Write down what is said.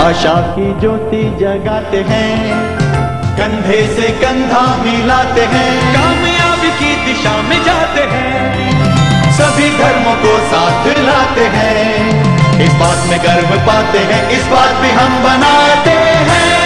आशा की ज्योति जगाते हैं, कंधे से कंधा मिलाते हैं, कामयाबी की दिशा में जाते हैं, सभी धर्मों को साथ लाते हैं। इस बात में गर्व पाते हैं, इस बात पे हम बनाते हैं।